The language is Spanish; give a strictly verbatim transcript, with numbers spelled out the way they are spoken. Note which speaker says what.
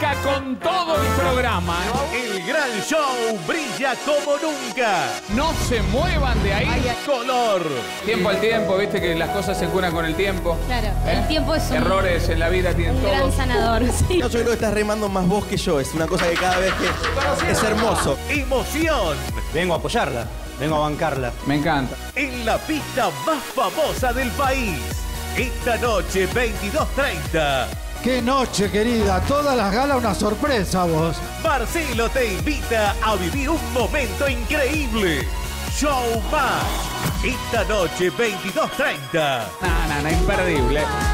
Speaker 1: arranca con todo el programa.
Speaker 2: El gran show brilla como nunca.
Speaker 1: No se muevan de ahí.
Speaker 2: Color.
Speaker 3: Tiempo al tiempo, viste que las cosas se curan con el tiempo.
Speaker 4: Claro,
Speaker 3: ¿Eh?
Speaker 4: el tiempo es un,
Speaker 3: Errores en la vida tienen
Speaker 4: un
Speaker 3: todos.
Speaker 4: gran sanador. Sí.
Speaker 5: No, yo creo que estás remando más vos que yo. Es una cosa que cada vez que es hermoso.
Speaker 2: Emoción.
Speaker 6: Vengo a apoyarla, vengo a bancarla.
Speaker 3: Me encanta.
Speaker 2: En la pista más famosa del país. Esta noche, veintidós treinta.
Speaker 7: ¡Qué noche, querida! Todas las galas una sorpresa, vos.
Speaker 2: Marcelo te invita a vivir un momento increíble. Showmatch. Esta noche, veintidós treinta.
Speaker 1: No, no, no, imperdible.